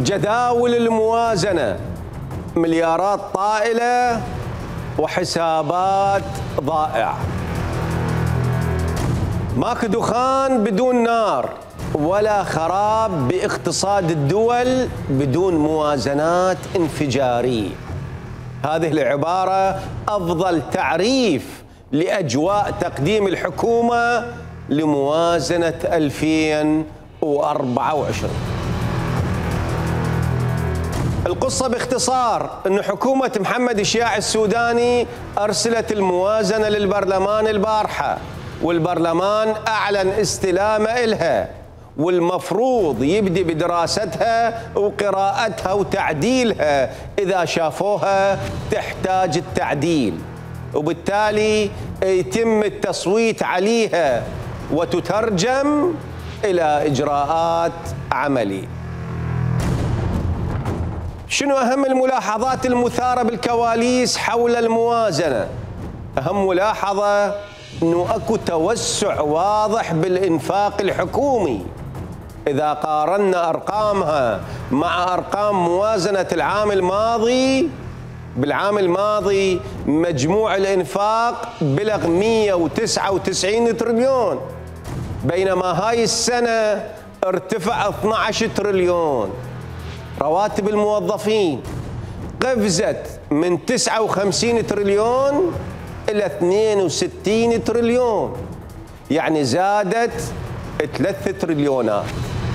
جداول الموازنة مليارات طائلة وحسابات ضائعة. ماكو دخان بدون نار، ولا خراب باقتصاد الدول بدون موازنات انفجارية. هذه العبارة أفضل تعريف لأجواء تقديم الحكومة لموازنة 2024. القصة باختصار أن حكومة محمد الشياع السوداني أرسلت الموازنة للبرلمان البارحة، والبرلمان أعلن استلامه إلها، والمفروض يبدي بدراستها وقراءتها وتعديلها إذا شافوها تحتاج التعديل، وبالتالي يتم التصويت عليها وتترجم إلى إجراءات عملية. شنو أهم الملاحظات المثارة بالكواليس حول الموازنة؟ أهم ملاحظة أنه أكو توسع واضح بالإنفاق الحكومي. إذا قارنا أرقامها مع أرقام موازنة العام الماضي، بالعام الماضي مجموع الإنفاق بلغ 199 تريليون، بينما هاي السنة ارتفع 12 تريليون. رواتب الموظفين قفزت من 59 تريليون إلى 62 تريليون، يعني زادت 3 تريليونات.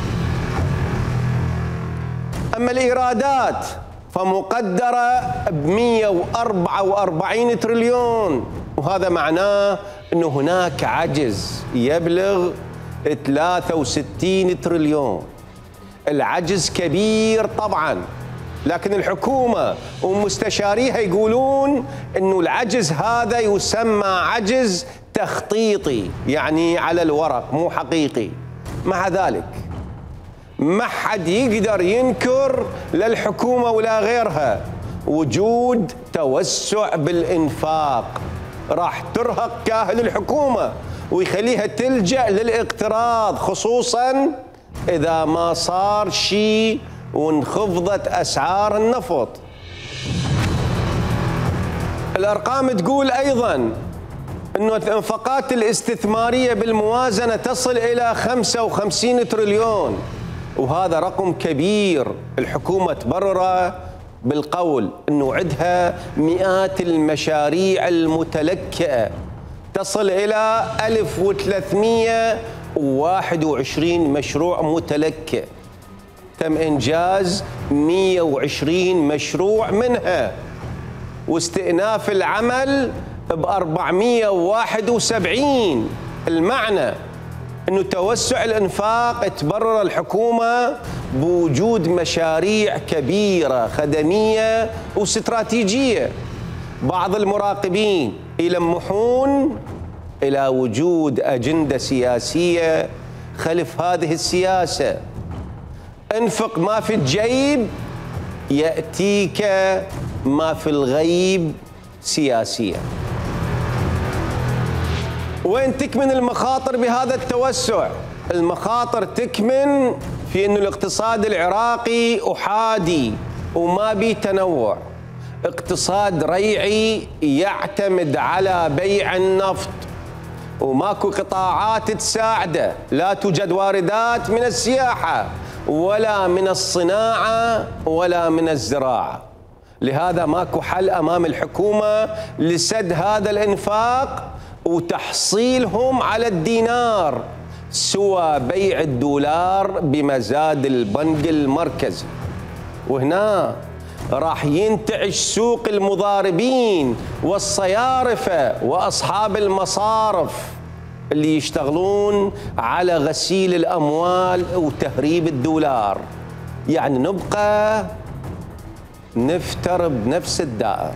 أما الإيرادات فمقدرة ب 144 تريليون، وهذا معناه أن هناك عجز يبلغ 63 تريليون. العجز كبير طبعا، لكن الحكومة ومستشاريها يقولون أنه العجز هذا يسمى عجز تخطيطي، يعني على الورق مو حقيقي. مع ذلك ما حد يقدر ينكر للحكومة ولا غيرها وجود توسع بالإنفاق راح ترهق كاهل الحكومة ويخليها تلجأ للاقتراض، خصوصا إذا ما صار شيء وانخفضت أسعار النفط. الأرقام تقول أيضا أن الانفاقات الاستثمارية بالموازنة تصل إلى 55 تريليون، وهذا رقم كبير. الحكومة تبرره بالقول أنه عندها مئات المشاريع المتلكئة تصل إلى 1321 مشروع متلكئ، تم إنجاز 120 مشروع منها، واستئناف العمل ب 471. المعنى أنه توسع الإنفاق تبرر الحكومة بوجود مشاريع كبيرة خدمية واستراتيجية. بعض المراقبين يلمحون إلى وجود أجندة سياسية خلف هذه السياسة. انفق ما في الجيب يأتيك ما في الغيب سياسيا. وين تكمن المخاطر بهذا التوسع؟ المخاطر تكمن في أن الاقتصاد العراقي أحادي وما بيه تنوع، اقتصاد ريعي يعتمد على بيع النفط، وماكو قطاعات تساعده، لا توجد واردات من السياحة ولا من الصناعة ولا من الزراعة. لهذا ماكو حل أمام الحكومة لسد هذا الإنفاق وتحصيلهم على الدينار سوى بيع الدولار بمزاد البنك المركزي. وهنا راح ينتعش سوق المضاربين والصيارفة وأصحاب المصارف اللي يشتغلون على غسيل الأموال وتهريب الدولار. يعني نبقى نفتر بنفس الدائر.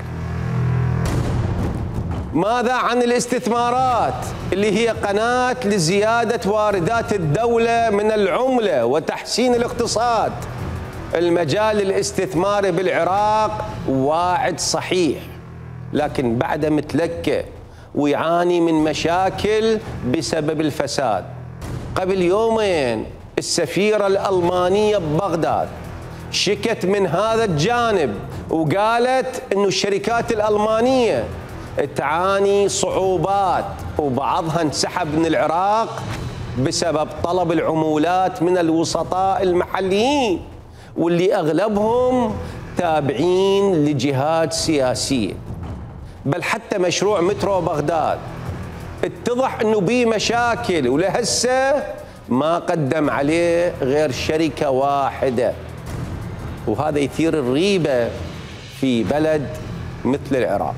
ماذا عن الاستثمارات اللي هي قناة لزيادة واردات الدولة من العملة وتحسين الاقتصاد؟ المجال الاستثماري بالعراق واعد صحيح، لكن بعده متلكئ ويعاني من مشاكل بسبب الفساد. قبل يومين السفيرة الألمانية ببغداد شكت من هذا الجانب وقالت أنه الشركات الألمانية تعاني صعوبات وبعضها انسحب من العراق بسبب طلب العمولات من الوسطاء المحليين واللي أغلبهم تابعين لجهات سياسية. بل حتى مشروع مترو بغداد اتضح أنه بيه مشاكل ولهسه ما قدم عليه غير شركة واحدة، وهذا يثير الريبة في بلد مثل العراق.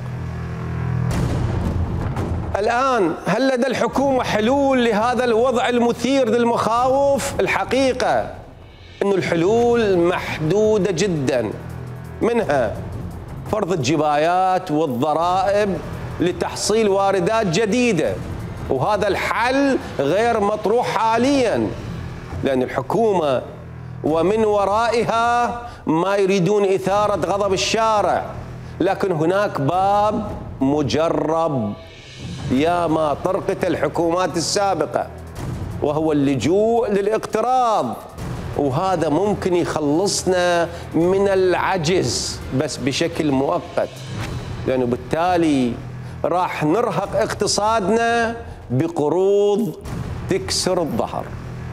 الآن هل لدى الحكومة حلول لهذا الوضع المثير للمخاوف؟ الحقيقة أن الحلول محدودة جدا، منها فرض الجبايات والضرائب لتحصيل واردات جديدة، وهذا الحل غير مطروح حاليا لأن الحكومة ومن ورائها ما يريدون إثارة غضب الشارع، لكن هناك باب مجرب يا ما طرقت الحكومات السابقة وهو اللجوء للاقتراض، وهذا ممكن يخلصنا من العجز بس بشكل مؤقت، لأنه بالتالي راح نرهق اقتصادنا بقروض تكسر الظهر.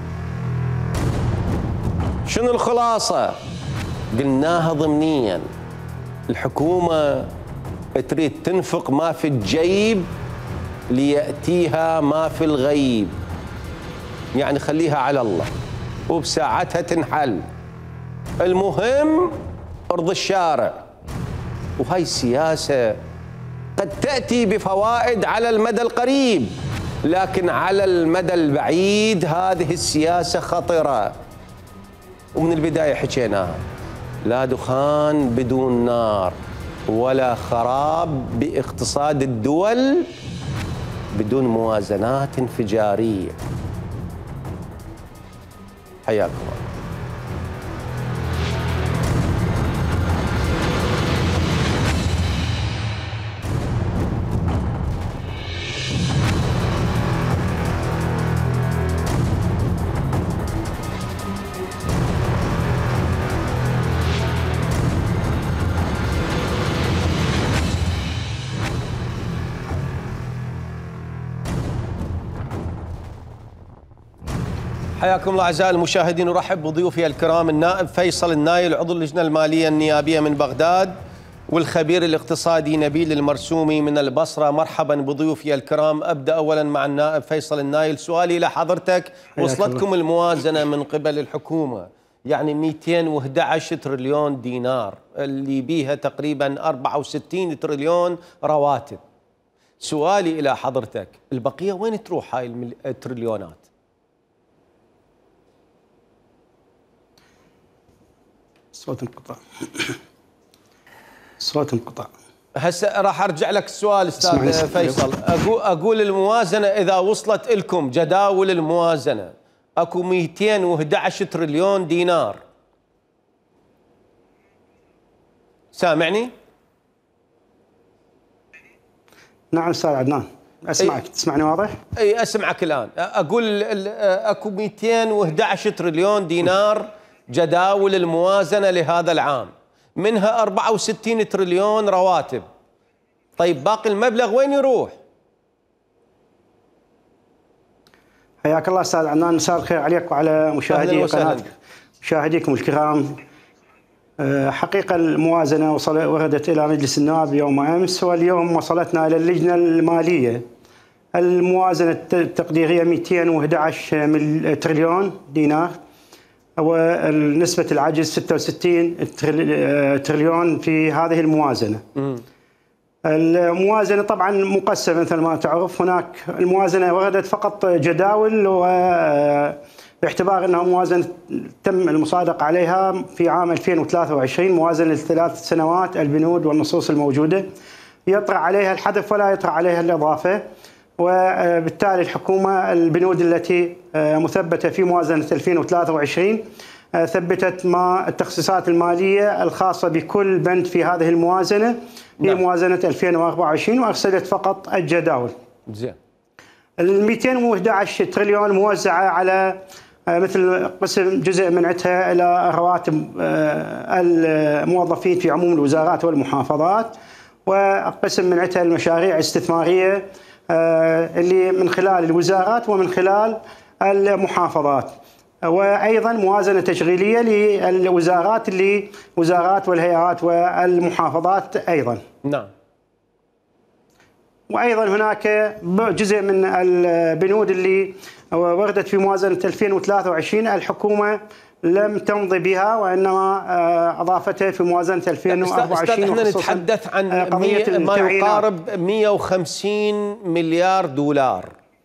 شنو الخلاصة؟ قلناها ضمنيا، الحكومة تريد تنفق ما في الجيب ليأتيها ما في الغيب، يعني خليها على الله وبساعتها تنحل، المهم ارض الشارع. وهي السياسة قد تأتي بفوائد على المدى القريب، لكن على المدى البعيد هذه السياسة خطرة، ومن البداية حكيناها، لا دخان بدون نار ولا خراب باقتصاد الدول بدون موازنات انفجارية. حياكم الله. حياكم الله أعزائي المشاهدين، ورحب بضيوفي الكرام النائب فيصل النايل عضو اللجنة المالية النيابية من بغداد، والخبير الاقتصادي نبيل المرسومي من البصرة. مرحبا بضيوفي الكرام. أبدأ أولا مع النائب فيصل النايل. سؤالي لحضرتك، وصلتكم الموازنة من قبل الحكومة، يعني 211 تريليون دينار اللي بيها تقريبا 64 تريليون رواتب. سؤالي إلى حضرتك، البقية وين تروح هاي التريليونات؟ صوت انقطاع. هسه راح ارجع لك السؤال استاذ فيصل. اقول الموازنه اذا وصلت لكم جداول الموازنه اكو 211 تريليون دينار. سامعني؟ نعم استاذ عدنان اسمعك. تسمعني واضح؟ اي اسمعك الان. اقول اكو 211 تريليون دينار جداول الموازنة لهذا العام، منها 64 تريليون رواتب. طيب باقي المبلغ وين يروح؟ حياك الله استاذ عدنان، مساء الخير عليك وعلى مشاهدي قناتك، مشاهديكم الكرام. حقيقة الموازنة وردت إلى مجلس النواب يوم أمس، واليوم وصلتنا إلى اللجنة المالية. الموازنة التقديرية 211 تريليون دينار، ونسبة العجز 66 تريليون في هذه الموازنة. الموازنة طبعا مقسمة مثل ما تعرف. هناك الموازنة وردت فقط جداول، باعتبار أنها موازنة تم المصادقة عليها في عام 2023، موازنة لثلاث سنوات، البنود والنصوص الموجودة يطرأ عليها الحذف ولا يطرأ عليها الإضافة، وبالتالي الحكومة البنود التي مثبتة في موازنة 2023 ثبتت ما التخصيصات المالية الخاصة بكل بند في هذه الموازنة في موازنة 2024، وأرسلت فقط الجداول. زين. ال 211 تريليون موزعة على مثل قسم جزء منعتها إلى رواتب الموظفين في عموم الوزارات والمحافظات، وقسم منعتها المشاريع الاستثمارية اللي من خلال الوزارات ومن خلال المحافظات، وأيضا موازنة تشغيلية للوزارات اللي وزارات والهيئات والمحافظات أيضا. نعم. وأيضا هناك جزء من البنود اللي وردت في موازنة 2023 الحكومة لم تمضي بها، وإنما أضافتها في موازنة 2024. احنا نتحدث عن ما يقارب 150 مليار دولار.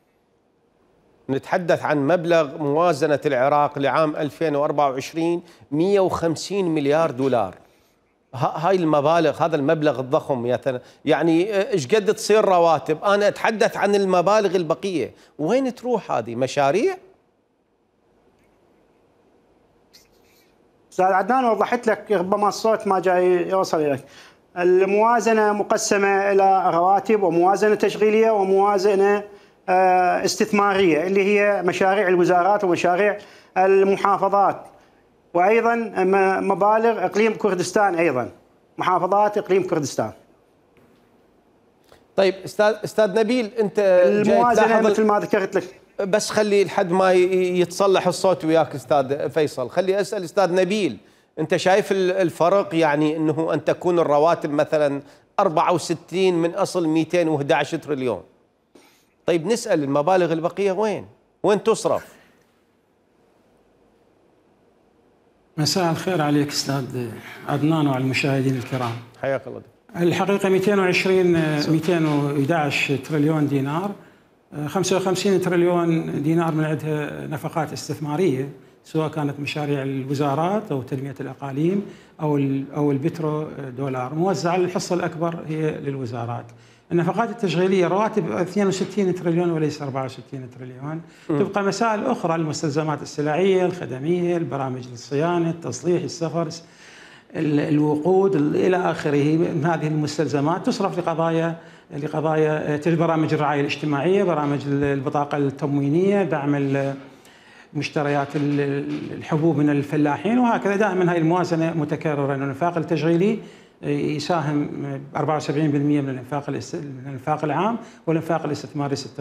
نتحدث عن مبلغ موازنة العراق لعام 2024 150 مليار دولار. هاي المبالغ، هذا المبلغ الضخم يعني ايش قد تصير رواتب؟ انا اتحدث عن المبالغ البقيه، وين تروح هذه؟ مشاريع؟ استاذ عدنان وضحت لك، ربما الصوت ما جاي يوصل اليك. الموازنه مقسمه الى رواتب وموازنه تشغيليه وموازنه استثماريه اللي هي مشاريع الوزارات ومشاريع المحافظات، وايضا مبالغ اقليم كردستان، ايضا محافظات اقليم كردستان. طيب استاذ نبيل، انت الموازنه مثل ما ذكرت لك، بس خلي لحد ما يتصلح الصوت وياك استاذ فيصل، خلي اسال استاذ نبيل، انت شايف الفرق؟ يعني انه ان تكون الرواتب مثلا 64 من اصل 211 تريليون. طيب نسال المبالغ البقيه وين تصرف؟ مساء الخير عليك استاذ عدنان وعلى المشاهدين الكرام. حياك الله. الحقيقه 211 تريليون دينار، 55 تريليون دينار من عندها نفقات استثماريه، سواء كانت مشاريع الوزارات او تنميه الاقاليم او البترو دولار، موزعه الحصه الاكبر هي للوزارات. النفقات التشغيليه رواتب 62 تريليون وليس 64 تريليون. تبقى مسائل اخرى، المستلزمات السلعيه، الخدميه، البرامج للصيانه، التصليح، السفر، الوقود الى اخره من هذه المستلزمات تصرف لقضايا برامج الرعايه الاجتماعيه، برامج البطاقه التموينيه، دعم مشتريات الحبوب من الفلاحين، وهكذا. دائما هذه الموازنه متكرره، انه الانفاق التشغيلي يساهم 74% من الانفاق العام، والانفاق الاستثماري 26%.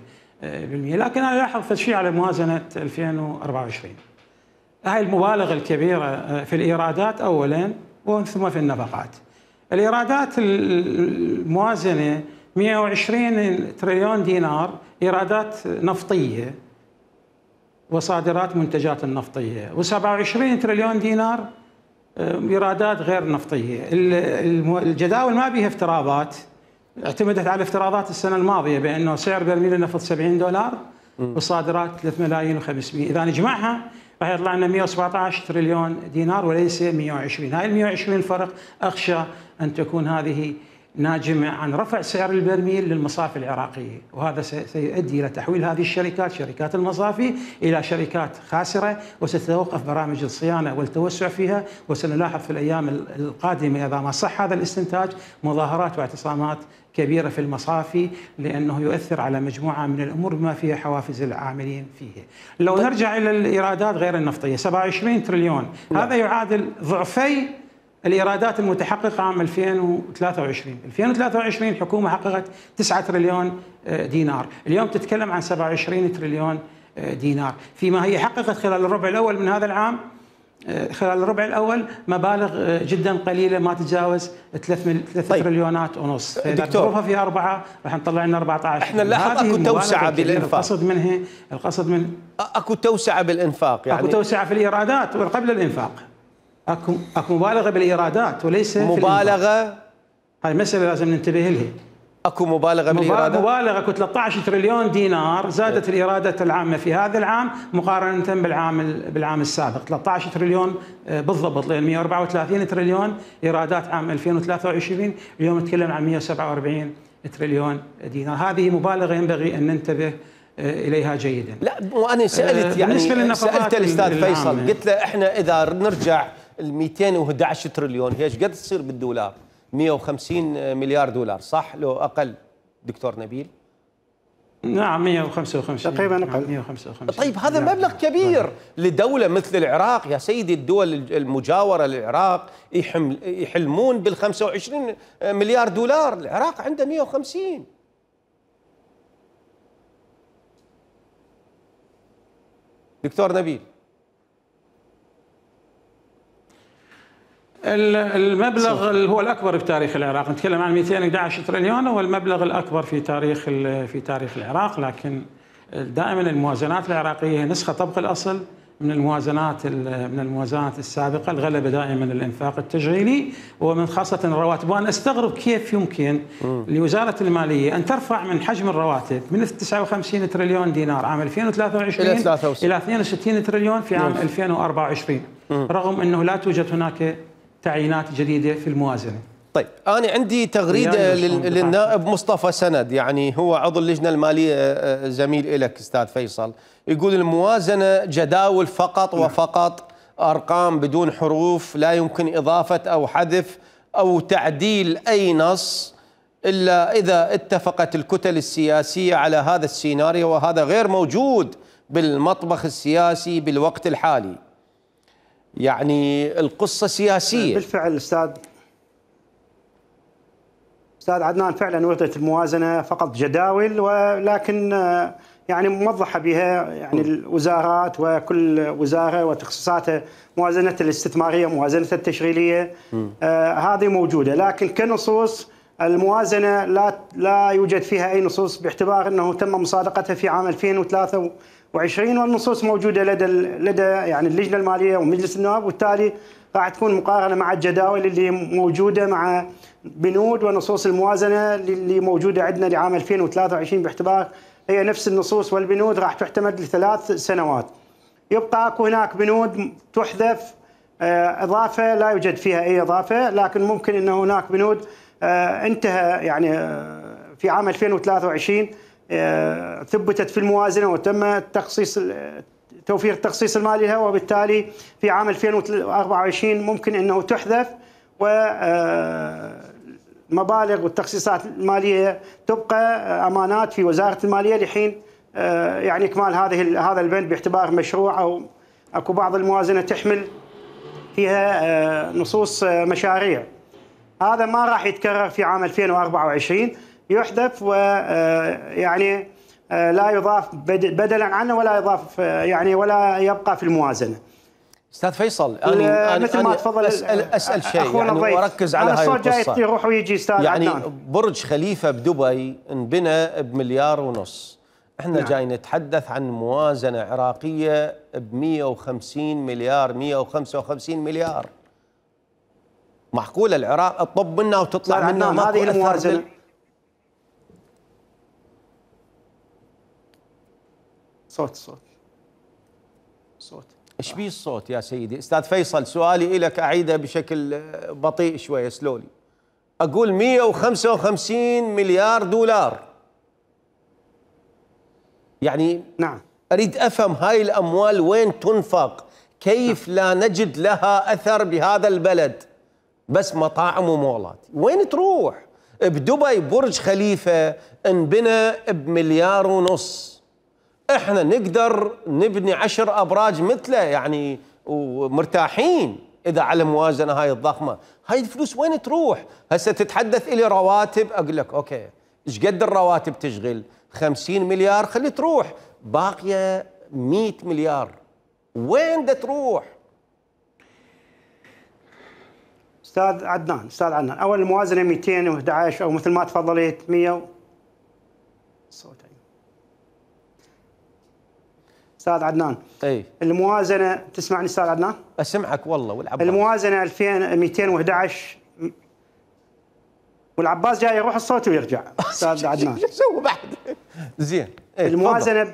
لكن انا لاحظ شيء على موازنه 2024، هاي المبالغ الكبيره في الايرادات اولا ثم في النفقات. الايرادات الموازنه 120 تريليون دينار ايرادات نفطيه وصادرات منتجات النفطيه، و27 تريليون دينار ايرادات غير نفطيه. الجداول ما بيها افتراضات، اعتمدت على افتراضات السنه الماضيه بانه سعر برميل النفط $70 والصادرات 3 ملايين و500، اذا نجمعها راح يطلع لنا 117 تريليون دينار وليس 120. هاي ال 120 الفرق اخشى ان تكون هذه ناجمه عن رفع سعر البرميل للمصافي العراقيه، وهذا سيؤدي الى تحويل هذه الشركات، شركات المصافي، الى شركات خاسره، وستتوقف برامج الصيانه والتوسع فيها، وسنلاحظ في الايام القادمه اذا ما صح هذا الاستنتاج مظاهرات واعتصامات كبيره في المصافي، لانه يؤثر على مجموعه من الامور بما فيها حوافز العاملين فيه. لو نرجع الى الايرادات غير النفطيه 27 تريليون، هذا يعادل ضعفي الإيرادات المتحققة عام 2023. 2023 الحكومة حققت 9 تريليون دينار، اليوم تتكلم عن 27 تريليون دينار، فيما هي حققت خلال الربع الأول من هذا العام، خلال الربع الأول مبالغ جدا قليلة ما تتجاوز 3 تريليونات ونص. دكتور في 4 راح نطلع لنا 14. احنا نلاحظ اكو توسعة بالإنفاق، القصد من اكو توسعة بالإنفاق، يعني اكو توسعة في الإيرادات قبل الإنفاق، اكو مبالغه بالايرادات وليس مبالغه. هاي مساله لازم ننتبه لها. اكو مبالغه بالايرادات، مبالغه. اكو 13 تريليون دينار زادت الايرادات العامه في هذا العام مقارنه بالعام السابق، 13 تريليون بالضبط، لان 134 تريليون ايرادات عام 2023، اليوم نتكلم عن 147 تريليون دينار. هذه مبالغه ينبغي ان ننتبه اليها جيدا. لا، وانا سالت يعني سالت الاستاذ فيصل، قلت له احنا اذا نرجع ال 211 تريليون هي ايش قد تصير بالدولار؟ 150 مليار دولار، صح لو اقل دكتور نبيل؟ نعم 155 تقريبا. نعم 155. طيب هذا مبلغ كبير لدولة مثل العراق يا سيدي. الدول المجاورة للعراق يحلمون بال 25 مليار دولار، العراق عنده 150. دكتور نبيل، المبلغ اللي هو الأكبر في تاريخ العراق، نتكلم عن 211 تريليون، هو المبلغ الأكبر في تاريخ العراق. لكن دائما الموازنات العراقية نسخة طبق الأصل من الموازنات السابقة. الغلبة دائما الإنفاق التشغيلي ومن خاصة الرواتب. وأنا أستغرب كيف يمكن لوزارة المالية أن ترفع من حجم الرواتب من 59 تريليون دينار عام 2023 إلى 62 تريليون في عام 2024 رغم أنه لا توجد هناك تعيينات جديدة في الموازنة. طيب أنا عندي تغريدة للنائب مصطفى سند، يعني هو عضو اللجنة المالية، زميل لك أستاذ فيصل، يقول الموازنة جداول فقط وفقط، أرقام بدون حروف، لا يمكن إضافة أو حذف أو تعديل أي نص إلا إذا اتفقت الكتل السياسية على هذا السيناريو، وهذا غير موجود بالمطبخ السياسي بالوقت الحالي. يعني القصة سياسية بالفعل. أستاذ عدنان، فعلا وردت الموازنة فقط جداول، ولكن يعني موضحة بها يعني الوزارات وكل وزارة وتخصصاتها، موازنتها الاستثمارية، موازنتها التشغيلية، هذه موجودة. لكن كنصوص الموازنة لا يوجد فيها أي نصوص، باعتبار أنه تم مصادقتها في عام 2023، والنصوص موجودة لدى يعني اللجنة المالية ومجلس النواب، وبالتالي راح تكون مقارنة مع الجداول اللي موجودة مع بنود ونصوص الموازنة اللي موجودة عندنا لعام 2023، باعتبار هي نفس النصوص والبنود راح تعتمد ل3 سنوات. يبقى اكو هناك بنود تحذف إضافة لا يوجد فيها أي إضافة، لكن ممكن أن هناك بنود انتهى يعني في عام 2023 ثبتت في الموازنة وتم توفير التخصيص المالي لها، وبالتالي في عام 2024 ممكن أنه تحذف، ومبالغ والتخصيصات المالية تبقى أمانات في وزارة المالية لحين يعني إكمال هذا البند، باعتبار مشروع أو أكو بعض الموازنة تحمل فيها نصوص مشاريع. هذا ما راح يتكرر في عام 2024، يحذف ويعني لا يضاف بدلا عنه، ولا يضاف يعني ولا يبقى في الموازنة. أستاذ فيصل، أنا مثل ما تفضل أسأل شيء يعني وأركز على هاي القصة. الصوت جاي يروح ويجي أستاذ يعني عدنان. برج خليفة بدبي انبنى ب1.5 مليار، احنا جاي نتحدث عن موازنة عراقية ب150 مليار 155 مليار. معقولة العراق تطب منا وتطلع منا؟ هذه الموازنة صوت ايش بيه الصوت يا سيدي؟ استاذ فيصل، سؤالي لك اعيده بشكل بطيء شويه سلولي. اقول 155 مليار دولار، يعني نعم اريد افهم هاي الاموال وين تنفق؟ كيف لا نجد لها اثر بهذا البلد؟ بس مطاعم ومولات، وين تروح؟ بدبي برج خليفه انبنى ب1.5 مليار، احنا نقدر نبني 10 ابراج مثله يعني ومرتاحين اذا على الموازنه هاي الضخمه. هاي الفلوس وين تروح؟ هسه تتحدث الي رواتب، اقول لك اوكي ايش قد الرواتب تشغل؟ 50 مليار خلي تروح، باقيه 100 مليار وين دا تروح؟ استاذ عدنان، اول الموازنه 211 او مثل ما تفضلت 100 صوت. استاذ عدنان، اي الموازنه تسمعني استاذ عدنان؟ اسمعك والله. والعباس الموازنه 2211 والعباس جاي يروح الصوت ويرجع. استاذ عدنان شو اسوي بعد؟ زين الموازنه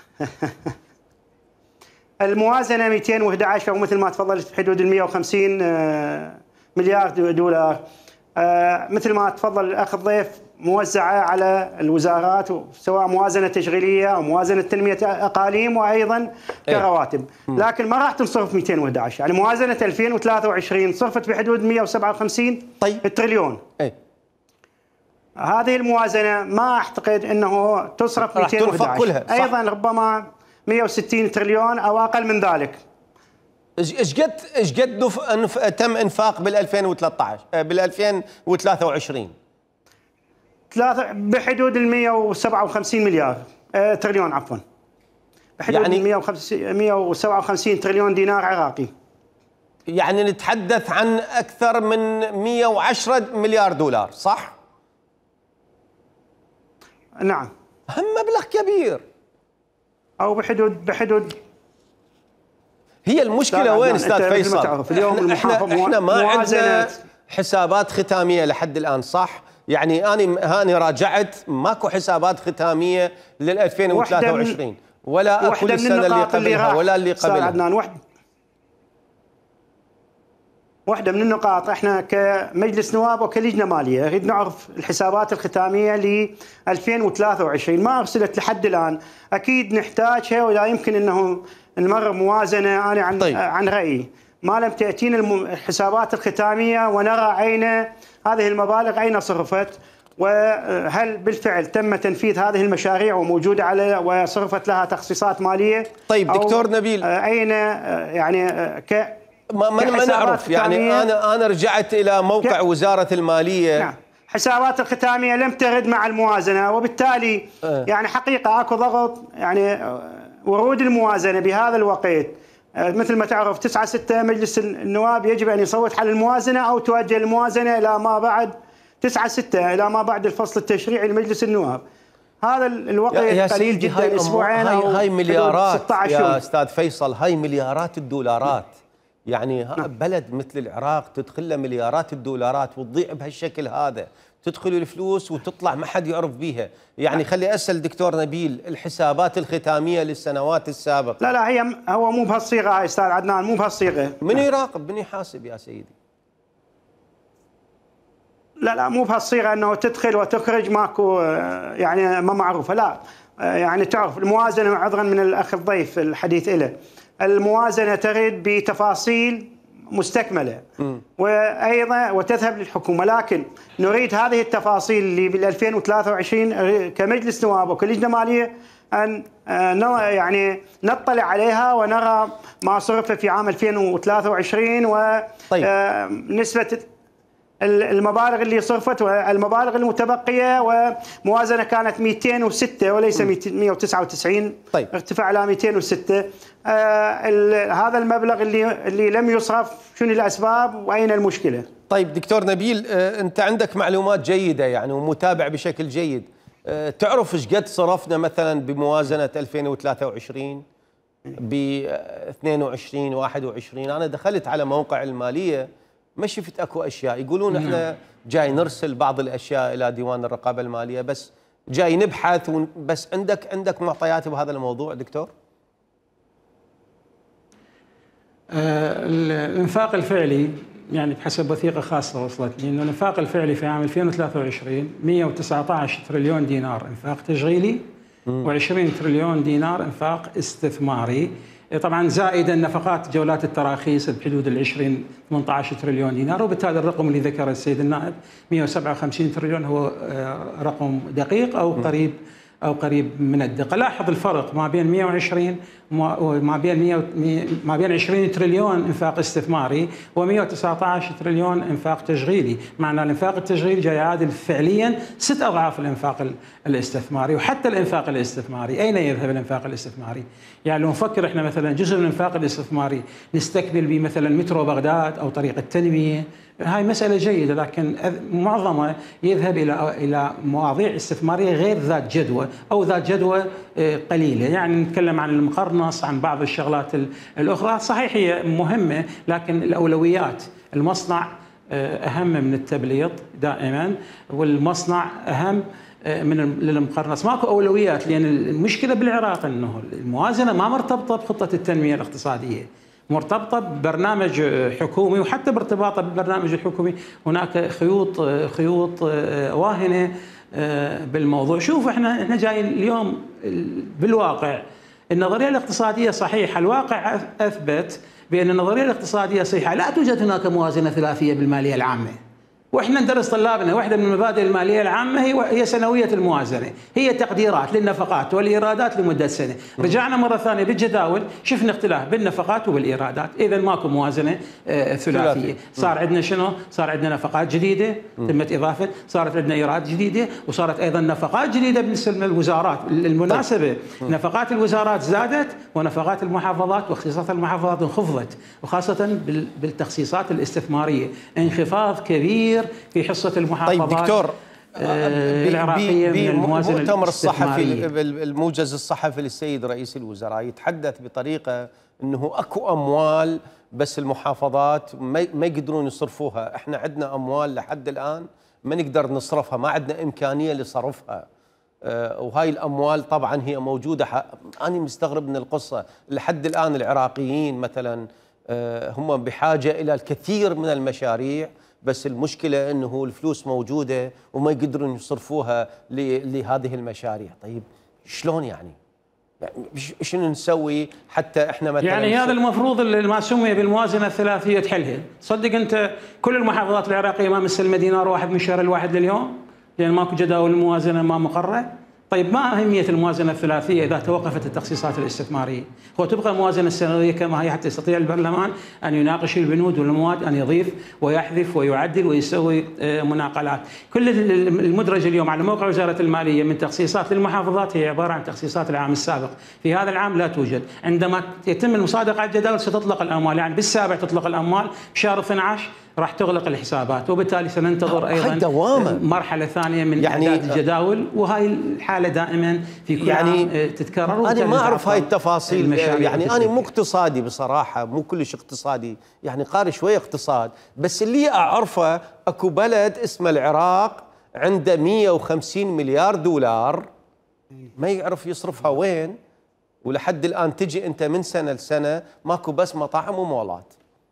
الموازنه 211 او مثل ما تفضلت بحدود 150 مليار دولار، مثل ما تفضل الاخ الضيف، موزعه على الوزارات، سواء موازنه تشغيليه او موازنه تنميه اقاليم وايضا كرواتب، لكن ما راح تنصرف 211. يعني موازنه 2023 صرفت بحدود 157 طيب تريليون. هذه الموازنه ما اعتقد انه تصرف 211 ايضا ربما 160 تريليون او اقل من ذلك. ايش قد تم انفاق بال 2013 بال 2023؟ بحدود ال 157 مليار تريليون عفوا، بحدود يعني 157 تريليون دينار عراقي. يعني نتحدث عن اكثر من 110 مليار دولار، صح؟ نعم. هم مبلغ كبير. او بحدود هي المشكله وين استاذ فيصل؟ اليوم احنا ما عندنا حسابات ختاميه لحد الان، صح؟ يعني انا راجعت ماكو حسابات ختاميه لل 2023 ولا اكو السنه اللي قبلها ولا اللي قبلها. عدنان، واحدة من النقاط احنا كمجلس نواب وكلجنة مالية نريد نعرف الحسابات الختامية ل 2023 ما ارسلت لحد الان، اكيد نحتاجها ولا يمكن انه نمر موازنة. انا عن رأيي ما لم تأتينا الحسابات الختامية ونرى اين هذه المبالغ اين صرفت، وهل بالفعل تم تنفيذ هذه المشاريع وموجودة على وصرفت لها تخصيصات مالية. طيب دكتور نبيل، اين يعني ما نعرف، يعني انا رجعت الى موقع وزاره الماليه. نعم. حسابات الختاميه لم ترد مع الموازنه، وبالتالي يعني حقيقه اكو ضغط، يعني ورود الموازنه بهذا الوقت مثل ما تعرف 9/6 مجلس النواب يجب ان يصوت على الموازنه او توجه الموازنه الى ما بعد 9/6 الى ما بعد الفصل التشريعي لمجلس النواب. هذا الوقت قليل جدا، اسبوعين او هاي مليارات 16 يوم. يا استاذ فيصل، هاي مليارات الدولارات. يعني بلد مثل العراق تدخل له مليارات الدولارات وتضيع بهالشكل هذا، تدخل الفلوس وتطلع ما حد يعرف بيها. يعني خلي اسال دكتور نبيل، الحسابات الختاميه للسنوات السابقه لا هو مو بهالصيغه استاذ عدنان، مو بهالصيغه. من يراقب من يحاسب يا سيدي؟ لا مو بهالصيغه انه تدخل وتخرج ماكو، يعني ما معروفه. لا يعني تعرف الموازنه، عذرا من الاخ الضيف الحديث له، الموازنه ترد بتفاصيل مستكمله وايضا وتذهب للحكومه، لكن نريد هذه التفاصيل اللي بال 2023 كمجلس نواب وكلجنه ماليه ان يعني نطلع عليها ونرى ما صرف في عام 2023 ونسبه المبالغ اللي صرفت والمبالغ المتبقيه، وموازنه كانت 206 وليس 199. طيب. ارتفع على 206. هذا المبلغ اللي لم يصرف، شنو الاسباب واين المشكله؟ طيب دكتور نبيل، انت عندك معلومات جيده يعني ومتابع بشكل جيد، تعرف ايش قد صرفنا مثلا بموازنه 2023 ب 22 21؟ انا دخلت على موقع الماليه ما شفت اكو اشياء، يقولون احنا جاي نرسل بعض الاشياء الى ديوان الرقابه الماليه، بس جاي نبحث بس عندك معطيات بهذا الموضوع دكتور؟ الانفاق الفعلي يعني بحسب وثيقه خاصه وصلت لي انه الانفاق الفعلي في عام 2023 119 تريليون دينار انفاق تشغيلي و20 تريليون دينار انفاق استثماري، طبعا زائدا نفقات جولات التراخيص بحدود ال 18 تريليون دينار، وبالتالي الرقم اللي ذكره السيد النائب 157 تريليون هو رقم دقيق او قريب من الدقه. لاحظ الفرق ما بين 120 وما بين 20 تريليون انفاق استثماري و119 تريليون انفاق تشغيلي، معنى الانفاق التشغيلي جاي يعادل فعليا 6 اضعاف الانفاق الاستثماري. وحتى الانفاق الاستثماري اين يذهب الانفاق الاستثماري؟ يعني لو نفكر احنا مثلا جزء من الانفاق الاستثماري نستكمل به مثلا مترو بغداد او طريق التنميه، هاي مسألة جيدة، لكن معظمها يذهب إلى مواضيع استثمارية غير ذات جدوى أو ذات جدوى قليلة. يعني نتكلم عن المقرنص، عن بعض الشغلات الأخرى، صحيح هي مهمة لكن الأولويات، المصنع أهم من التبليط دائما، والمصنع أهم من المقرنص. ماكو أولويات، لأن المشكلة بالعراق أنه الموازنة ما مرتبطة بخطة التنمية الاقتصادية، مرتبطة ببرنامج حكومي، وحتى بارتباطها بالبرنامج الحكومي هناك خيوط واهنة بالموضوع. شوف احنا جايين اليوم بالواقع، النظرية الاقتصادية صحيحة، الواقع أثبت بأن النظرية الاقتصادية صحيحة، لا توجد هناك موازنة ثلاثية بالمالية العامة، واحنا ندرس طلابنا واحده من المبادئ الماليه العامه هي سنويه الموازنه، هي تقديرات للنفقات والايرادات لمده سنه، رجعنا مره ثانيه بالجداول شفنا اختلاف بالنفقات وبالايرادات، اذا ماكو موازنه ثلاثيه، صار عندنا شنو؟ صار عندنا نفقات جديده تمت اضافه، صارت عندنا ايرادات جديده، وصارت ايضا نفقات جديده بالنسبه للوزارات، بالمناسبه نفقات الوزارات زادت ونفقات المحافظات واختصاصات المحافظات انخفضت، وخاصه بالتخصيصات الاستثماريه، انخفاض كبير في حصة المحافظات. طيب دكتور، العراقية من الموازنة المؤتمر الصحفي الموجز الصحفي للسيد رئيس الوزراء يتحدث بطريقة أنه أكو أموال بس المحافظات ما يقدرون يصرفوها. احنا عندنا أموال لحد الآن ما نقدر نصرفها، ما عندنا إمكانية لصرفها، وهاي الأموال طبعا هي موجودة. أنا مستغرب من القصة. لحد الآن العراقيين مثلا هم بحاجة إلى الكثير من المشاريع، بس المشكلة أنه الفلوس موجودة وما يقدرون يصرفوها لهذه المشاريع. طيب شلون يعني شنو نسوي حتى احنا مثلا يعني هذا المفروض ما سمي بالموازنة الثلاثية تحلها. صدق أنت كل المحافظات العراقية ما مسلمة دينار واحد من شهر الواحد لليوم لأن ماكو جداول الموازنة ما مقرة. طيب ما أهمية الموازنة الثلاثية إذا توقفت التخصيصات الاستثمارية؟ هو تبقى الموازنة السنوية كما هي حتى يستطيع البرلمان أن يناقش البنود والمواد، أن يضيف ويحذف ويعدل ويسوي مناقلات. كل المدرج اليوم على موقع وزارة المالية من تخصيصات للمحافظات هي عبارة عن تخصيصات العام السابق، في هذا العام لا توجد. عندما يتم المصادقة على الجداول ستطلق الأموال، يعني بالسابع تطلق الأموال، بشهر 12 راح تغلق الحسابات، وبالتالي سننتظر ايضا مرحله ثانيه من يعني اعداد الجداول، وهي الحاله دائما في كل عام تتكرر. انا ما اعرف هاي التفاصيل، يعني انا مو اقتصادي بصراحه، مو كلش اقتصادي، يعني قاري شويه اقتصاد، بس اللي اعرفه اكو بلد اسمه العراق عنده 150 مليار دولار ما يعرف يصرفها وين، ولحد الان تجي انت من سنه لسنه ماكو بس مطاعم ومولات.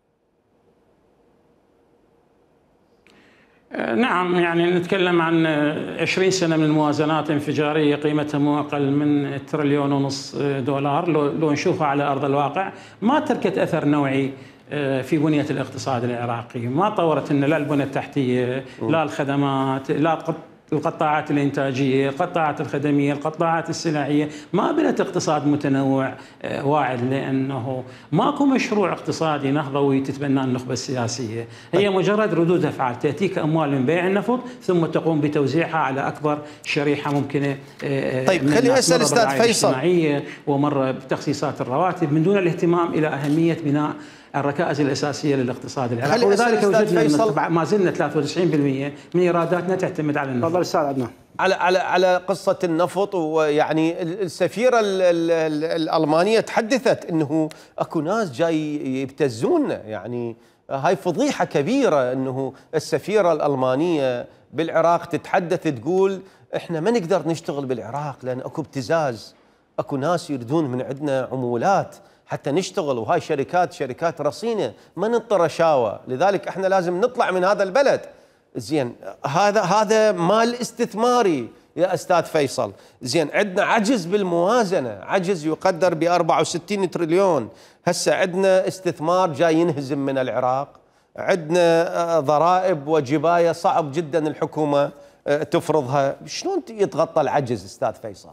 نعم، يعني نتكلم عن 20 سنة من موازنات انفجارية قيمتها مو أقل من 1.5 تريليون دولار. لو نشوفها على أرض الواقع ما تركت أثر نوعي في بنية الاقتصاد العراقي، ما طورت لنا لا البنى التحتية لا الخدمات لا القطاعات الإنتاجية، القطاعات الخدمية، القطاعات السلعية، ما بنت اقتصاد متنوع واعد، لأنه ماكو مشروع اقتصادي نهضوي تتبناه النخبة السياسية، هي مجرد ردود أفعال، تأتيك أموال من بيع النفط ثم تقوم بتوزيعها على أكبر شريحة ممكنة. طيب خليني أسأل أستاذ فيصل، ومرة بتخصيص الرواتب من دون الاهتمام إلى أهمية بناء الركائز الأساسية للاقتصاد العراقي، ولذلك وجدنا ما زلنا 93% من إيراداتنا تعتمد على النفط. تفضل أستاذ عدنان. على قصة النفط، ويعني السفيرة الألمانية تحدثت أنه أكو ناس جاي يبتزوننا، يعني هاي فضيحة كبيرة أنه السفيرة الألمانية بالعراق تتحدث تقول إحنا ما نقدر نشتغل بالعراق لأن أكو ابتزاز، أكو ناس يريدون من عندنا عمولات حتى نشتغل، وهاي شركات رصينة ما ننطر رشاوى، لذلك احنا لازم نطلع من هذا البلد. زين هذا مال استثماري يا أستاذ فيصل. زين عندنا عجز بالموازنة، عجز يقدر ب 64 تريليون، هسه عندنا استثمار جاي ينهزم من العراق، عندنا ضرائب وجباية صعب جدا الحكومة تفرضها، شلون يتغطى العجز أستاذ فيصل؟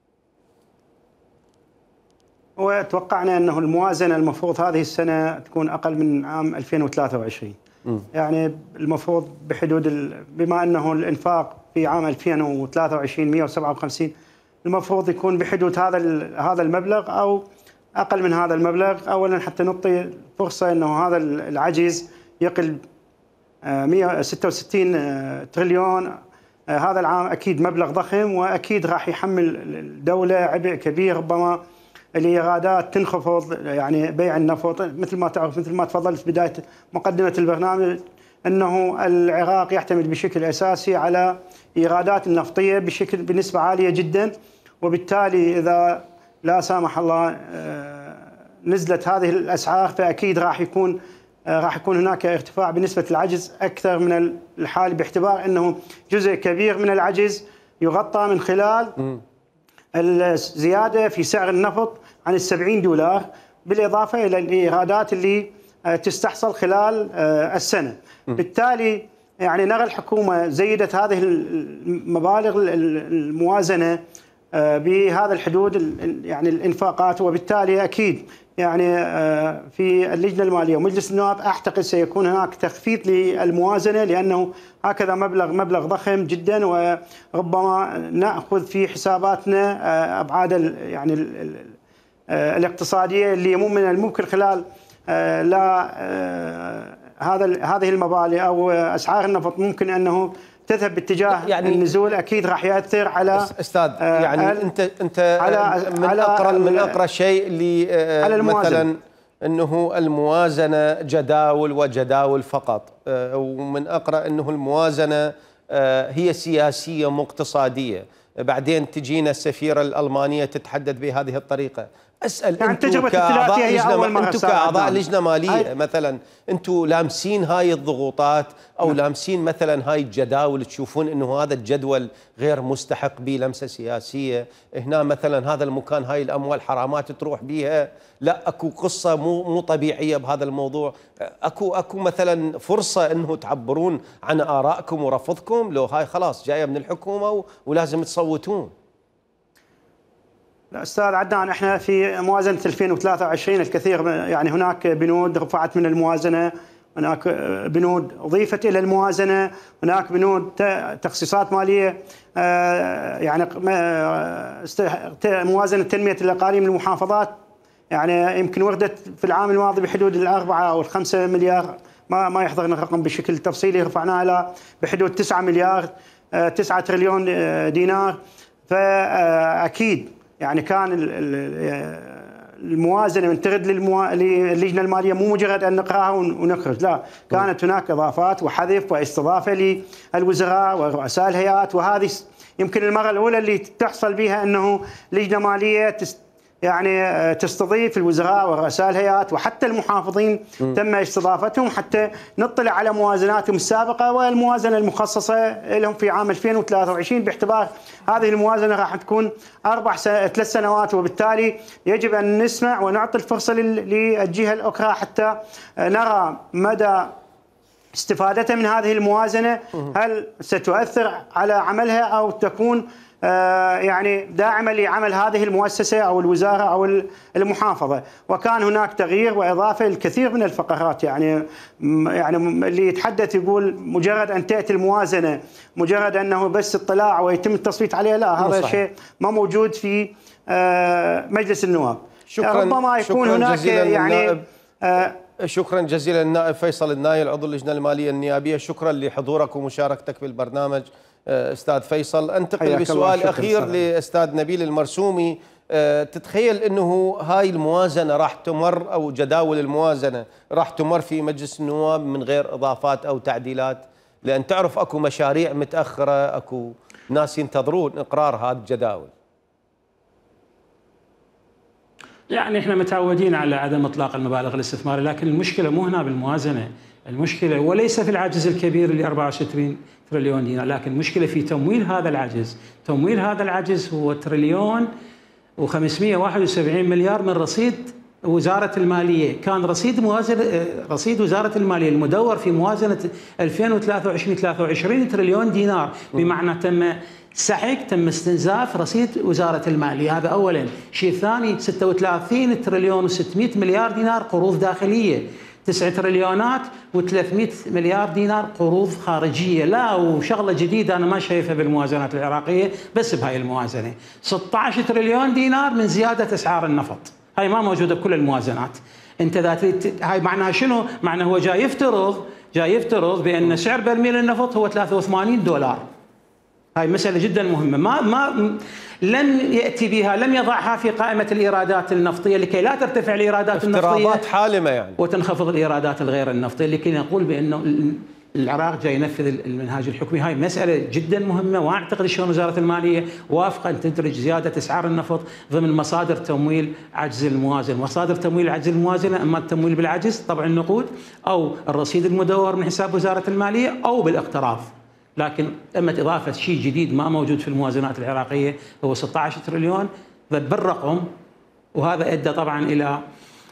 وتوقعنا أنه الموازنة المفروض هذه السنة تكون أقل من عام 2023. يعني المفروض بحدود بما أنه الإنفاق في عام 2023 157، المفروض يكون بحدود هذا المبلغ أو أقل من هذا المبلغ، أولا حتى نعطي فرصة أنه هذا العجز يقل 166 تريليون. هذا العام أكيد مبلغ ضخم، وأكيد راح يحمل الدولة عبء كبير، ربما الإيرادات تنخفض، يعني بيع النفط مثل ما تعرف، مثل ما تفضلت في بداية مقدمة البرنامج أنه العراق يعتمد بشكل أساسي على إيرادات النفطية بنسبة عالية جدا، وبالتالي إذا لا سامح الله نزلت هذه الأسعار فأكيد راح يكون هناك ارتفاع بنسبة العجز أكثر من الحال، باعتبار أنه جزء كبير من العجز يغطى من خلال الزيادة في سعر النفط عن 70 دولار، بالإضافة إلى الإيرادات اللي تستحصل خلال السنة. بالتالي يعني نرى الحكومة زيدت هذه المبالغ الموازنة بهذا الحدود يعني الإنفاقات، وبالتالي أكيد يعني في اللجنة المالية ومجلس النواب أعتقد سيكون هناك تخفيض للموازنة، لأنه هكذا مبلغ ضخم جدا، وربما نأخذ في حساباتنا أبعاد يعني الاقتصادية اللي من الممكن خلال لا هذه المبالغ أو أسعار النفط ممكن أنه تذهب باتجاه يعني النزول. اكيد راح ياثر على استاذ يعني انت من اقرا شيء اللي مثلا انه الموازنه جداول وجداول فقط، ومن اقرا انه الموازنه هي سياسيه مو اقتصاديه، بعدين تجينا السفيره الالمانيه تتحدث بهذه الطريقه. اسال يعني انتم كاعضاء لجنه ماليه مثلا، انتم لامسين هاي الضغوطات او لامسين مثلا هاي الجداول، تشوفون انه هذا الجدول غير مستحق بلمسه سياسيه، هنا مثلا هذا المكان هاي الاموال حرامات تروح بيها، لا اكو قصه مو طبيعيه بهذا الموضوع، اكو مثلا فرصه انه تعبرون عن ارائكم ورفضكم، لو هاي خلاص جايه من الحكومه ولازم تصوتون؟ لا استاذ عدنان، احنا في موازنه 2023 الكثير يعني هناك بنود رفعت من الموازنه، هناك بنود اضيفت الى الموازنه، هناك بنود تخصيصات ماليه يعني موازنه تنميه الاقاليم للمحافظات يعني يمكن وردت في العام الماضي بحدود ال4 أو 5 مليار، ما يحضرنا الرقم بشكل تفصيلي، رفعناها الى بحدود 9 مليار 9 تريليون دينار. فاكيد يعني كان الموازنه من ترد للجنه الماليه مو مجرد ان نقراها ونخرج، لا، كانت هناك اضافات وحذف واستضافه للوزراء ورؤساء الهيئات، وهذه يمكن المره الاولى اللي تحصل بها انه لجنه ماليه يعني تستضيف الوزراء ورؤساء الهيئات وحتى المحافظين تم استضافتهم حتى نطلع على موازناتهم السابقه والموازنه المخصصه لهم في عام 2023، باعتبار هذه الموازنه راح تكون 3 سنوات، وبالتالي يجب ان نسمع ونعطي الفرصه للجهه الاخرى حتى نرى مدى استفادتها من هذه الموازنه، هل ستؤثر على عملها او تكون يعني داعمة لعمل هذه المؤسسة أو الوزارة أو المحافظة. وكان هناك تغيير وإضافة للكثير من الفقرات، يعني اللي يتحدث يقول مجرد أن تأتي الموازنة مجرد أنه بس اطلاع ويتم التصويت عليها، لا، هذا شيء ما موجود في مجلس النواب. ربما يكون هناك يعني شكرا جزيلا النائب فيصل النايل عضو اللجنة المالية النيابية، شكرا لحضورك ومشاركتك في البرنامج استاذ فيصل. انتقل بسؤال اخير لاستاذ نبيل المرسومي، تتخيل انه هاي الموازنه راح تمر او جداول الموازنه راح تمر في مجلس النواب من غير اضافات او تعديلات؟ لان تعرف اكو مشاريع متاخره، اكو ناس ينتظرون اقرار هذه الجداول. يعني احنا متعودين على عدم اطلاق المبالغ الاستثماريه، لكن المشكله مو هنا بالموازنه، المشكله وليس في العجز الكبير اللي 64 تريليون دينار، لكن المشكله في تمويل هذا العجز. تمويل هذا العجز هو تريليون و571 مليار من رصيد وزاره الماليه. كان رصيد وزاره الماليه المدور في موازنه 2023 تريليون دينار، بمعنى تم استنزاف رصيد وزاره الماليه، هذا اولا. شيء ثاني 36 تريليون و600 مليار دينار قروض داخليه، 9 تريليونات و300 مليار دينار قروض خارجيه. لا، وشغله جديده انا ما شايفها بالموازنات العراقيه بس بهاي الموازنه، 16 تريليون دينار من زياده اسعار النفط، هاي ما موجوده بكل الموازنات. انت هاي معناها شنو؟ معناه هو جاي يفترض بان سعر برميل النفط هو 83 دولار. هاي مسألة جدا مهمة، ما لم يأتي بها، لم يضعها في قائمة الإيرادات النفطية لكي لا ترتفع الإيرادات النفطية، افتراضات حالمة يعني، وتنخفض الإيرادات الغير النفطية، لكي نقول بأنه العراق جاي ينفذ المنهاج الحكمي. هاي مسألة جدا مهمة، وأعتقد شلون وزارة المالية وافقة أن تدرج زيادة أسعار النفط ضمن مصادر تمويل عجز الموازنة. مصادر تمويل عجز الموازنة أما التمويل بالعجز طبع النقود أو الرصيد المدور من حساب وزارة المالية أو بالاقتراض، لكن تمت إضافة شيء جديد ما موجود في الموازنات العراقية، هو 16 تريليون بالرقم، وهذا أدى طبعا إلى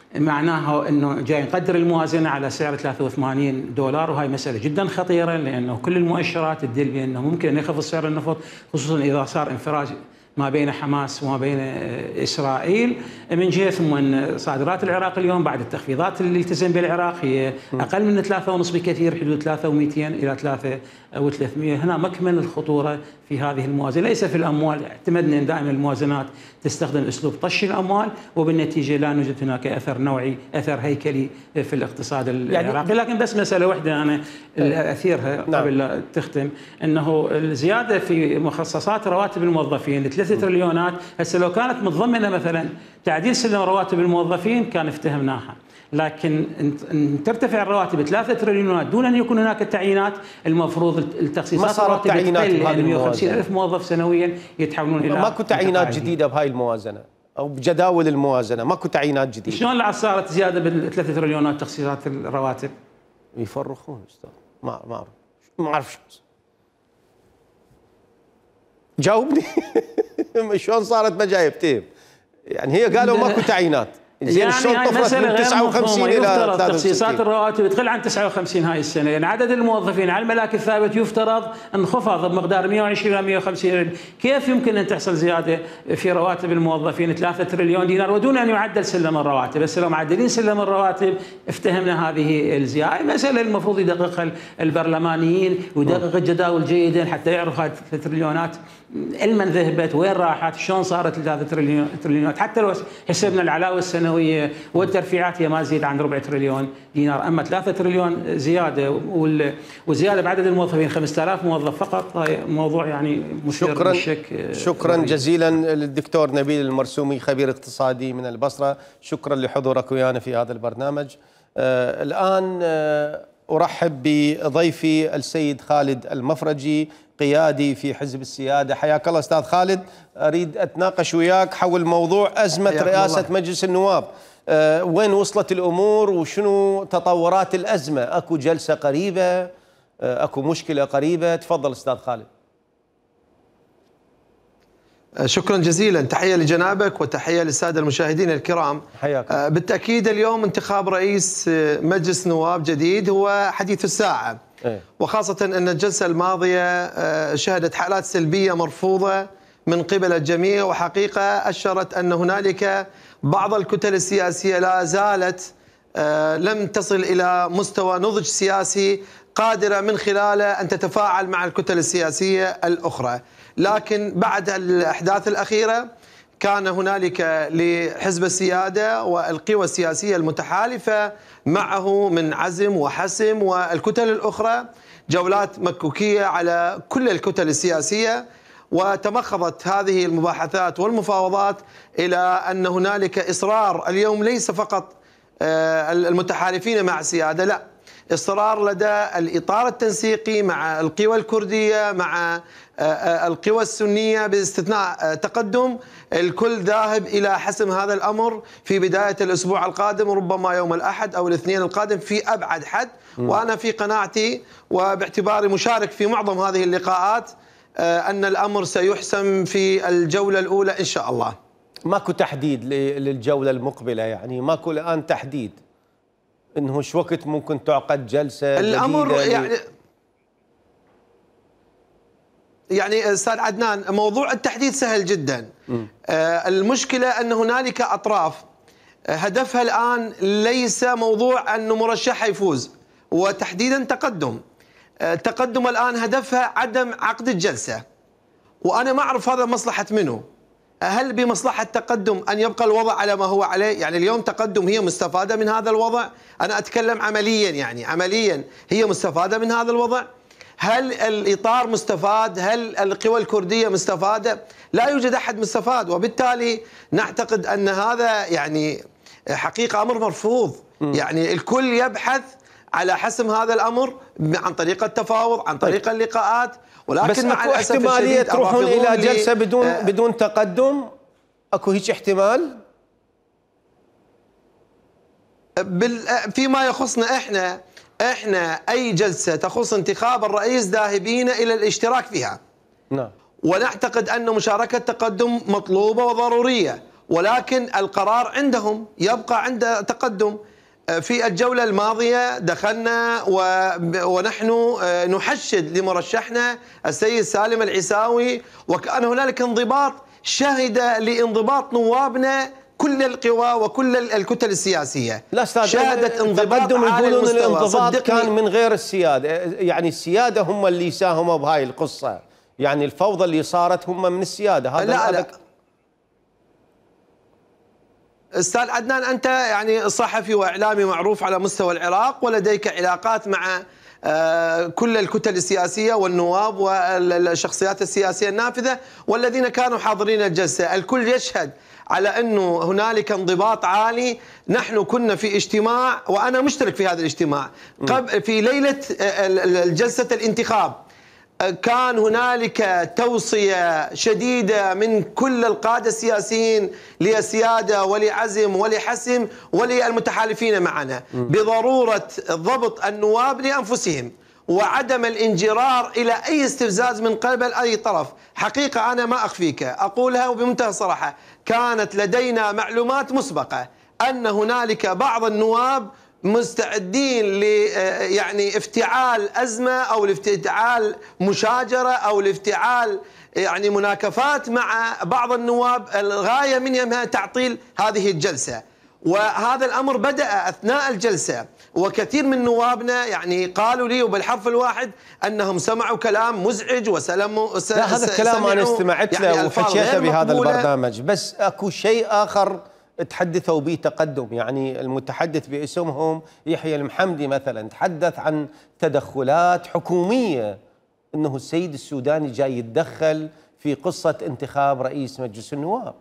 معناها انه جاي نقدر الموازنه على سعر $83، وهي مساله جدا خطيره، لانه كل المؤشرات تدل بانه ممكن ان يخفض سعر النفط، خصوصا اذا صار انفراج ما بين حماس وما بين اسرائيل من جهه. ثم ان صادرات العراق اليوم بعد التخفيضات اللي التزم بها العراق هي اقل من 3.5 بكثير، حدود 3.200 الى 3.300. هنا مكمن الخطوره في هذه الموازنه، ليس في الاموال. اعتمدنا دائما الموازنات تستخدم اسلوب طش الاموال، وبالنتيجه لا يوجد هناك اثر نوعي، اثر هيكلي في الاقتصاد العراقي. لكن بس مساله واحده انا اثيرها قبل لا تختم، انه الزياده في مخصصات رواتب الموظفين 3 تريليونات، هسه لو كانت متضمنه مثلا تعديل سلم رواتب الموظفين كان افتهمناها، لكن ان ترتفع الرواتب 3 تريليونات دون ان يكون هناك تعيينات، المفروض التخصيصات الرواتب تقل، لان 150,000 موظف سنويا يتحولون الى ماكو تعيينات جديده بهاي الموازنه او بجداول الموازنه، ماكو تعيينات جديده. شلون صارت زياده بال 3 تريليونات تخصيصات الرواتب؟ يفرخون استاذ، ما اعرف شو جاوبني. شلون صارت ما جايبتهم؟ يعني هي قالوا ماكو تعيينات، زين شلون طفرت من 59 الى 63؟ تخصيصات الرواتب تقل عن 59 هاي السنه، يعني عدد الموظفين على الملاك الثابت يفترض انخفض بمقدار 120 الى 150. كيف يمكن ان تحصل زياده في رواتب الموظفين 3 تريليون دينار ودون ان يعدل سلم الرواتب؟ بس لو معدلين سلم الرواتب افتهمنا هذه الزياده. مساله المفروض يدققها البرلمانيين ويدقق الجداول جيدا حتى يعرفوا هذه 3 تريليونات علما ذهبت، وين راحت، شلون صارت 3 تريليونات. حتى لو حسبنا العلاوه السنويه والترفيعات هي ما تزيد عن ربع تريليون دينار، اما 3 تريليون زياده والزياده بعدد الموظفين 5000 موظف فقط، هاي موضوع يعني مثير للشك. شكرا جزيلا للدكتور نبيل المرسومي خبير اقتصادي من البصره، شكرا لحضورك ويانا في هذا البرنامج. الان ارحب بضيفي السيد خالد المفرجي قيادي في حزب السيادة. حياك الله أستاذ خالد. أريد أتناقش وياك حول موضوع أزمة رئاسة مجلس النواب. وين وصلت الأمور وشنو تطورات الأزمة؟ أكو جلسة قريبة؟ أكو مشكلة قريبة؟ تفضل أستاذ خالد. شكرا جزيلا، تحية لجنابك وتحية للسادة المشاهدين الكرام. حياك. بالتأكيد اليوم انتخاب رئيس مجلس نواب جديد هو حديث الساعة، وخاصة أن الجلسة الماضية شهدت حالات سلبية مرفوضة من قبل الجميع، وحقيقة أشرت أن هنالك بعض الكتل السياسية لا زالت لم تصل إلى مستوى نضج سياسي قادرة من خلاله أن تتفاعل مع الكتل السياسية الأخرى. لكن بعد الأحداث الأخيرة كان هنالك لحزب السيادة والقوى السياسية المتحالفة معه من عزم وحسم والكتل الأخرى جولات مكوكية على كل الكتل السياسية، وتمخضت هذه المباحثات والمفاوضات إلى أن هنالك إصرار اليوم ليس فقط المتحالفين مع السيادة، لا، إصرار لدى الإطار التنسيقي مع القوى الكردية مع القوى السنية باستثناء تقدم. الكل ذاهب إلى حسم هذا الأمر في بداية الأسبوع القادم، ربما يوم الأحد أو الاثنين القادم في أبعد حد. وأنا في قناعتي وباعتباري مشارك في معظم هذه اللقاءات أن الأمر سيحسم في الجولة الأولى إن شاء الله. ماكو تحديد للجولة المقبلة؟ يعني ماكو الآن تحديد إنه شو وقت ممكن تعقد جلسة الأمر جديدة؟ يعني أستاذ عدنان، موضوع التحديد سهل جدا. المشكلة أن هنالك أطراف هدفها الآن ليس موضوع أن مرشح يفوز، وتحديدا تقدم الآن هدفها عدم عقد الجلسة، وأنا ما أعرف هذا مصلحة منه. هل بمصلحة تقدم أن يبقى الوضع على ما هو عليه؟ يعني اليوم تقدم هي مستفادة من هذا الوضع؟ أنا أتكلم عمليا، يعني عمليا هي مستفادة من هذا الوضع؟ هل الإطار مستفاد؟ هل القوى الكردية مستفادة؟ لا يوجد أحد مستفاد، وبالتالي نعتقد أن هذا يعني حقيقة أمر مرفوض. يعني الكل يبحث على حسم هذا الأمر عن طريق التفاوض، عن طريق اللقاءات، ولكن بس مع اكو الأسف احتمالية الشديد تروحون إلى جلسة بدون تقدم؟ اكو هيك احتمال؟ فيما يخصنا احنا اي جلسه تخص انتخاب الرئيس ذاهبين الى الاشتراك فيها. نعم. ونعتقد ان مشاركه تقدم مطلوبه وضروريه، ولكن القرار عندهم يبقى عند تقدم. في الجولة الماضية دخلنا ونحن نحشد لمرشحنا السيد سالم العيساوي، وكان هنالك انضباط شهد لانضباط نوابنا كل القوى وكل الكتل السياسية. لا استاذ، شهدت انضباط تقدم يقولون الانضباط كان من غير السيادة، يعني السيادة هم اللي ساهموا بهاي القصة، يعني الفوضى اللي صارت هم من السيادة. هذا لا استاذ عدنان، انت يعني صحفي واعلامي معروف على مستوى العراق، ولديك علاقات مع كل الكتل السياسية والنواب والشخصيات السياسية النافذة والذين كانوا حاضرين الجلسة. الكل يشهد على أنه هنالك انضباط عالي. نحن كنا في اجتماع وأنا مشترك في هذا الاجتماع في ليلة جلسة الانتخاب، كان هنالك توصية شديدة من كل القادة السياسيين للسيادة ولعزم ولحسم وللمتحالفين معنا بضرورة ضبط النواب لأنفسهم وعدم الانجرار إلى أي استفزاز من قبل أي طرف. حقيقة أنا ما أخفيك، أقولها وبمنتهى الصراحة، كانت لدينا معلومات مسبقة أن هنالك بعض النواب مستعدين يعني افتعال أزمة أو لافتعال مشاجرة أو لافتعال يعني مناكفات مع بعض النواب، الغاية منها تعطيل هذه الجلسة. وهذا الأمر بدأ أثناء الجلسة، وكثير من نوابنا يعني قالوا لي وبالحرف الواحد أنهم سمعوا كلام مزعج وسلموا. لا هذا الكلام أنا استمعت له يعني وحكيته بهذا البرنامج، بس أكو شيء آخر تحدثوا به تقدم. يعني المتحدث باسمهم يحيى المحمدي مثلا تحدث عن تدخلات حكومية، أنه السيد السوداني جاي يتدخل في قصة انتخاب رئيس مجلس النواب.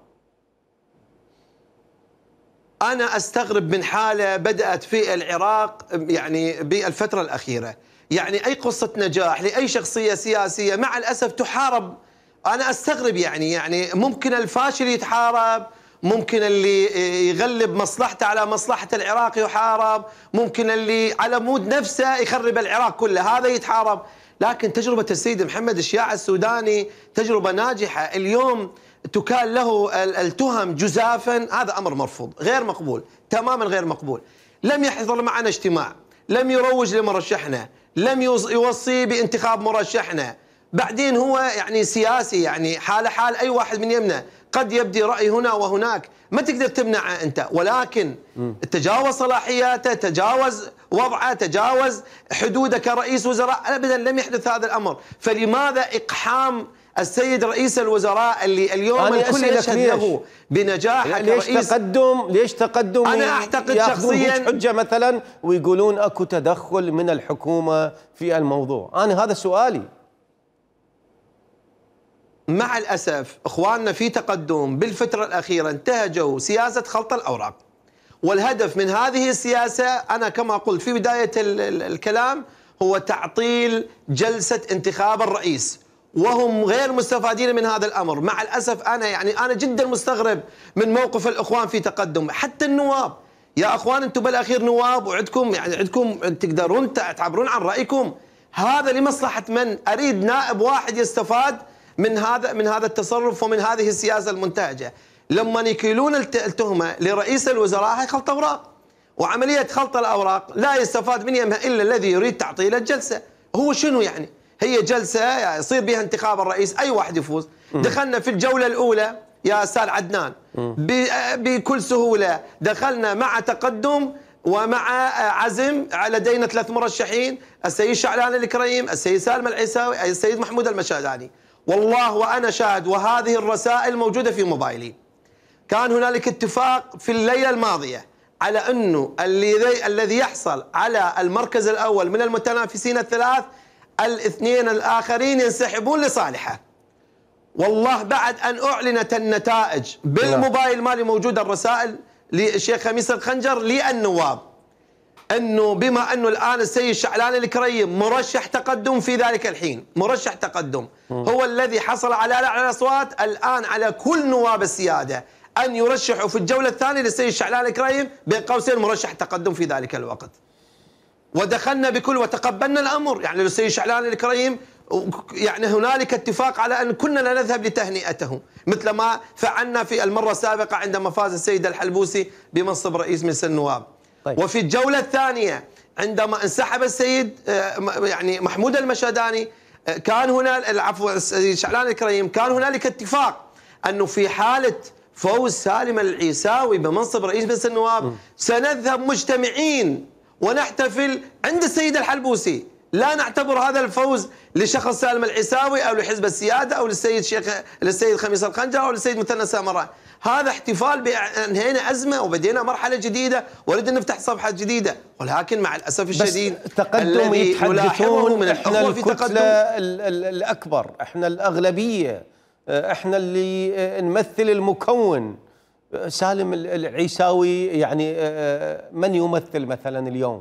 أنا أستغرب من حالة بدأت في العراق يعني بالفترة الأخيرة، يعني أي قصة نجاح لأي شخصية سياسية مع الأسف تحارب. أنا أستغرب يعني ممكن الفاشل يتحارب، ممكن اللي يغلب مصلحته على مصلحة العراق يحارب، ممكن اللي على مود نفسه يخرب العراق كله هذا يتحارب. لكن تجربة السيد محمد الشياع السوداني تجربة ناجحة، اليوم تكال له التهم جزافا، هذا أمر مرفوض غير مقبول تماما، غير مقبول. لم يحضر معنا اجتماع، لم يروج لمرشحنا، لم يوصي بانتخاب مرشحنا. بعدين هو يعني سياسي، يعني حال أي واحد من يمنا، قد يبدي رأي هنا وهناك ما تقدر تمنعه أنت، ولكن تجاوز صلاحياته، تجاوز وضعه، تجاوز حدوده كرئيس وزراء. أبدا لم يحدث هذا الأمر. فلماذا إقحام السيد رئيس الوزراء اللي اليوم الكل يشهد له بنجاحه كرئيس؟ ليش تقدم أنا أعتقد شخصيا حجة مثلا ويقولون أكو تدخل من الحكومة في الموضوع. أنا هذا سؤالي. مع الأسف إخواننا في تقدم بالفترة الأخيرة انتهجوا سياسة خلط الأوراق، والهدف من هذه السياسة أنا كما قلت في بداية الكلام هو تعطيل جلسة انتخاب الرئيس، وهم غير مستفادين من هذا الأمر. مع الأسف أنا جدا مستغرب من موقف الإخوان في تقدم، حتى النواب. يا أخوان أنتم بالأخير نواب وعندكم عندكم تقدرون تعبرون عن رأيكم. هذا لمصلحة من؟ أريد نائب واحد يستفاد من هذا التصرف ومن هذه السياسة المنتهجة. لما يكيلون التهمة لرئيس الوزراء هي خلط أوراق، وعملية خلط الأوراق لا يستفاد منها إلا الذي يريد تعطيل الجلسة. هو شنو يعني؟ هي جلسة يعني يصير بها انتخاب الرئيس، أي واحد يفوز. دخلنا في الجولة الأولى يا أستاذ عدنان بكل سهولة، دخلنا مع تقدم ومع عزم. لدينا 3 مرشحين، السيد شعلان الكريم، السيد سالم العيساوي، السيد محمود المشهداني. والله وأنا شاهد، وهذه الرسائل موجودة في موبايلي. كان هنالك اتفاق في الليلة الماضية على أنه الذي يحصل على المركز الأول من المتنافسين الثلاث، الاثنين الآخرين ينسحبون لصالحه. والله بعد أن أعلنت النتائج بالموبايل مالي موجودة الرسائل للشيخ خميس الخنجر للنواب، أنه بما أنه الآن السيد شعلان الكريم مرشح تقدم في ذلك الحين، مرشح تقدم هو الذي حصل على أعلى الأصوات، الآن على كل نواب السيادة أن يرشحوا في الجولة الثانية للسيد شعلان الكريم بين قوسين مرشح تقدم في ذلك الوقت. ودخلنا بكل وتقبلنا الأمر، يعني للسيد شعلان الكريم يعني هنالك اتفاق على أن كنا لا نذهب لتهنئته مثل ما فعلنا في المرة السابقة عندما فاز السيد الحلبوسي بمنصب رئيس مجلس النواب. طيب. وفي الجولة الثانية عندما انسحب السيد يعني محمود المشهداني كان هنا العفو السيد شعلان الكريم كان هنالك اتفاق أنه في حالة فوز سالم العيساوي بمنصب رئيس مجلس النواب سنذهب مجتمعين ونحتفل عند السيد الحلبوسي، لا نعتبر هذا الفوز لشخص سالم العيساوي او لحزب السياده او للسيد خميس الخنجر او للسيد مثنى سامراء، هذا احتفال بانهينا ازمه وبدينا مرحله جديده ونريد نفتح صفحه جديده، ولكن مع الاسف الشديد تقدم يتحدثون من احنا الكتله الاكبر، احنا الاغلبيه، احنا اللي نمثل المكون. سالم العيساوي يعني من يمثل مثلا اليوم؟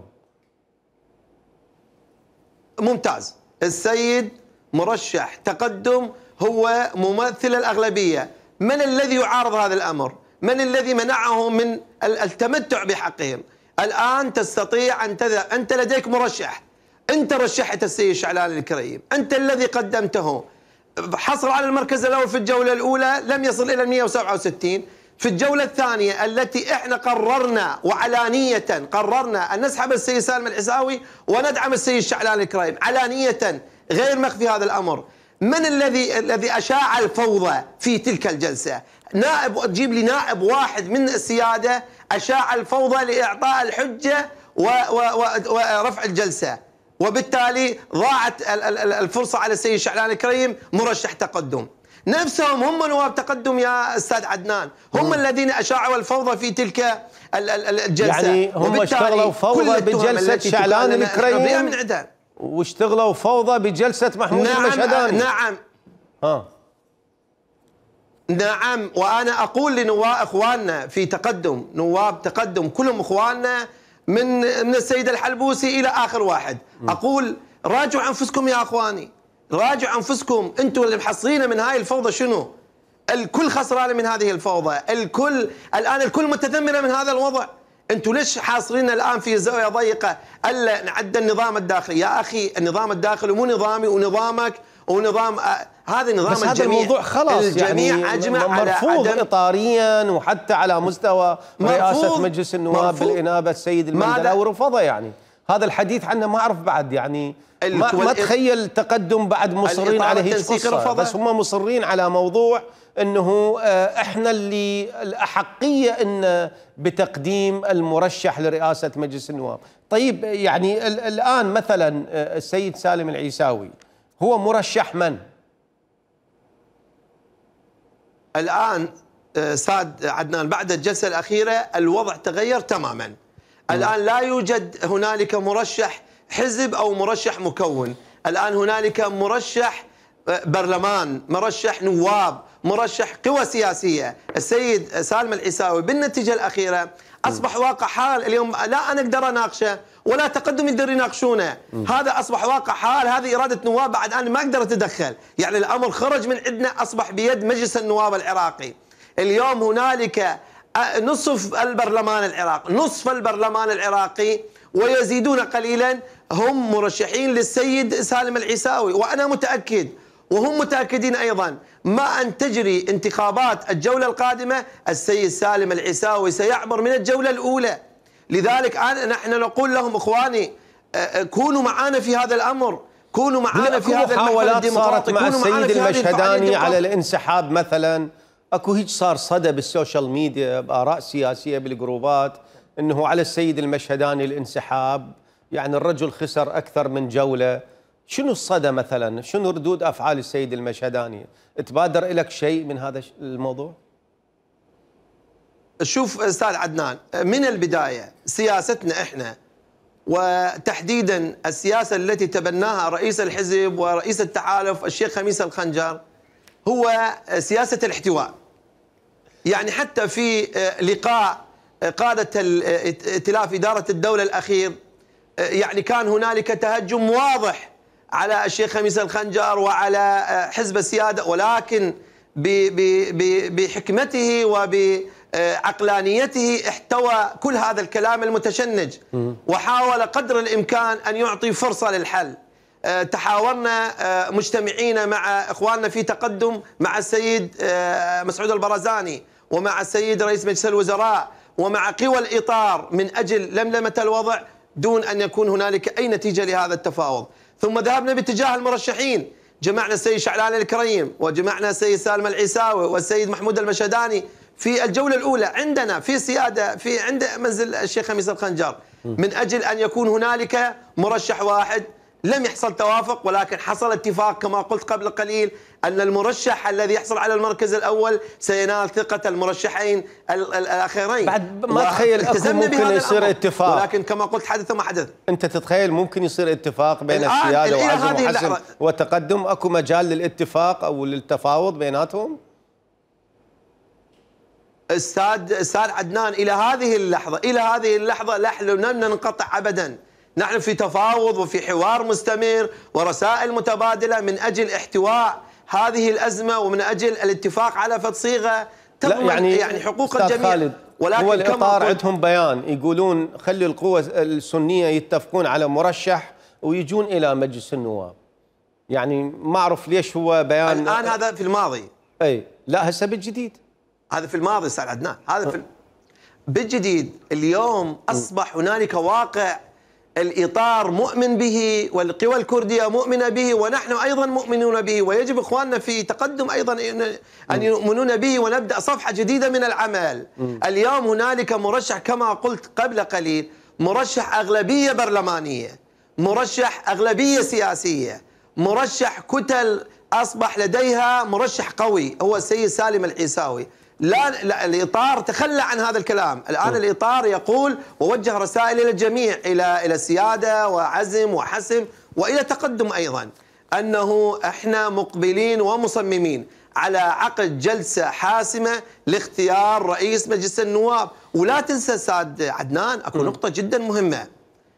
ممتاز، السيد مرشح تقدم هو ممثل الأغلبية. من الذي يعارض هذا الأمر؟ من الذي منعه من التمتع بحقهم؟ الآن تستطيع أن تذهب، أنت لديك مرشح، أنت رشحت السيد شعلان الكريم، أنت الذي قدمته، حصل على المركز الأول في الجولة الأولى لم يصل إلى 167. في الجولة الثانية التي احنا قررنا وعلانية قررنا أن نسحب السيد سالم العيساوي وندعم السيد شعلان الكريم علانية غير مخفي هذا الأمر. من الذي أشاع الفوضى في تلك الجلسة؟ نائب، تجيب لي نائب واحد من السيادة أشاع الفوضى لإعطاء الحجة ورفع الجلسة، وبالتالي ضاعت الفرصة على السيد شعلان الكريم مرشح تقدم. نفسهم هم نواب تقدم يا أستاذ عدنان، هم الذين أشاعوا الفوضى في تلك الجلسة، يعني هم اشتغلوا فوضى بجلسة شعلان الكريم واشتغلوا فوضى بجلسة محمود المشهداني. نعم، وأنا أقول لنواب إخواننا في تقدم، نواب تقدم كلهم إخواننا من السيد الحلبوسي إلى آخر واحد، أقول راجعوا أنفسكم يا أخواني، راجعوا أنفسكم، أنتم اللي محصرين من هاي الفوضى شنو؟ الكل خسران من هذه الفوضى، الكل متذمر من هذا الوضع. أنتم ليش حاصرين الآن في زاوية ضيقة ألا نعدل النظام الداخلي؟ يا أخي النظام الداخلي مو نظامي ونظامك ونظام هذا نظام بس الجميع. هذا الموضوع خلاص الجميع يعني أجمع مرفوض على إطاريا وحتى على مستوى رئاسة مجلس النواب بالإنابة السيد المندلاوي رفضه. يعني هذا الحديث عنه ما أعرف بعد، يعني ما تخيل تقدم بعد مصرين على هيك قصة، بس هم مصرين على موضوع انه احنا اللي الاحقيه ان بتقديم المرشح لرئاسه مجلس النواب. طيب يعني الان مثلا السيد سالم العيساوي هو مرشح من؟ الان استاذ عدنان بعد الجلسه الاخيره الوضع تغير تماما. الان لا يوجد هنالك مرشح حزب او مرشح مكون، الان هنالك مرشح برلمان، مرشح نواب، مرشح قوى سياسية. السيد سالم العيساوي بالنتيجة الأخيرة أصبح واقع حال اليوم، لا أنا أقدر أناقشه ولا تقدم يقدر يناقشونه، هذا أصبح واقع حال، هذه إرادة نواب بعد أنا ما أقدر أتدخل، يعني الأمر خرج من عندنا أصبح بيد مجلس النواب العراقي. اليوم هنالك نصف البرلمان العراقي، نصف البرلمان العراقي ويزيدون قليلا هم مرشحين للسيد سالم العيساوي، وأنا متأكد وهم متأكدين أيضا ما أن تجري انتخابات الجولة القادمة السيد سالم العيساوي سيعبر من الجولة الأولى. لذلك نحن نقول لهم إخواني كونوا معنا في هذا الأمر، كونوا معنا في هذا المحور الديمقراطي، مع السيد المشهداني على الانسحاب مثلا، اكو هيك صار صدى بالسوشيال ميديا بآراء سياسية بالجروبات انه على السيد المشهداني الانسحاب، يعني الرجل خسر أكثر من جولة. شنو الصدى مثلا؟ شنو ردود أفعال السيد المشهداني؟ تبادر إليك شيء من هذا الموضوع؟ شوف أستاذ عدنان، من البداية سياستنا إحنا وتحديدا السياسة التي تبناها رئيس الحزب ورئيس التحالف الشيخ خميس الخنجر هو سياسة الاحتواء. يعني حتى في لقاء قادة ائتلاف إدارة الدولة الأخير يعني كان هنالك تهجم واضح على الشيخ خميس الخنجر وعلى حزب السيادة، ولكن بحكمته وبعقلانيته احتوى كل هذا الكلام المتشنج وحاول قدر الإمكان أن يعطي فرصة للحل. تحاورنا مجتمعين مع إخواننا في تقدم مع السيد مسعود البرزاني ومع السيد رئيس مجلس الوزراء ومع قوى الإطار من أجل لملمة الوضع دون أن يكون هنالك أي نتيجة لهذا التفاوض. ثم ذهبنا باتجاه المرشحين، جمعنا السيد شعلان الكريم وجمعنا السيد سالم العيساوي والسيد محمود المشهداني في الجولة الأولى عندنا في سيادة في عند منزل الشيخ خميس الخنجر من أجل أن يكون هنالك مرشح واحد. لم يحصل توافق، ولكن حصل اتفاق كما قلت قبل قليل أن المرشح الذي يحصل على المركز الأول سينال ثقة المرشحين الآخرين. بعد ما تخيل أكو ممكن يصير اتفاق، ولكن كما قلت حدث ما حدث. أنت تتخيل ممكن يصير اتفاق بين السيادة وعزم وحسم وتقدم؟ أكو مجال للاتفاق أو للتفاوض بيناتهم؟ أستاذ عدنان، إلى هذه اللحظة نحن لم ننقطع أبدا. نحن في تفاوض وفي حوار مستمر ورسائل متبادلة من أجل احتواء هذه الأزمة ومن أجل الاتفاق على فد صيغة تضمن يعني حقوق الجميع. خالد، ولكن هو الإطار عندهم بيان يقولون خلي القوى السنية يتفقون على مرشح ويجون إلى مجلس النواب. يعني ما أعرف ليش هو بيان الآن هذا في الماضي. أي لا، هسه بالجديد. هذا في الماضي أستاذ عدنان، هذا في بالجديد. اليوم أصبح هنالك واقع الإطار مؤمن به والقوى الكردية مؤمنة به ونحن أيضا مؤمنون به، ويجب إخواننا في تقدم أيضا أن يؤمنون به ونبدأ صفحة جديدة من العمل. اليوم هنالك مرشح كما قلت قبل قليل، مرشح أغلبية برلمانية، مرشح أغلبية سياسية، مرشح كتل أصبح لديها مرشح قوي هو السيد سالم العيساوي. لا الإطار تخلى عن هذا الكلام. الآن الإطار يقول ووجه رسائل إلى الجميع، إلى السيادة وعزم وحسم وإلى تقدم أيضا، أنه إحنا مقبلين ومصممين على عقد جلسة حاسمة لاختيار رئيس مجلس النواب. ولا تنسى أستاذ عدنان أكو نقطة جدا مهمة